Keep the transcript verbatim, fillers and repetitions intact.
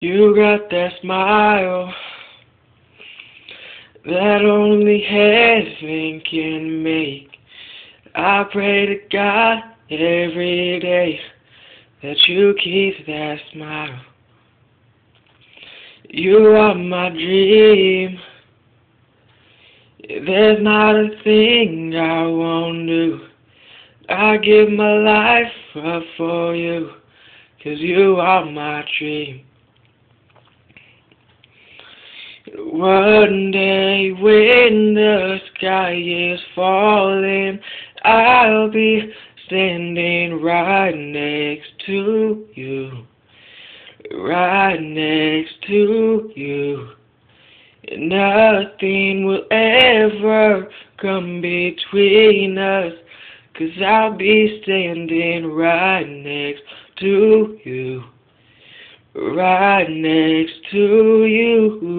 You got that smile that only heaven can make. I pray to God every day that you keep that smile. You are my dream. There's not a thing I won't do. I give my life up for you, 'cause you are my dream. One day when the sky is falling, I'll be standing right next to you, right next to you. And nothing will ever come between us, 'cause I'll be standing right next to you, right next to you.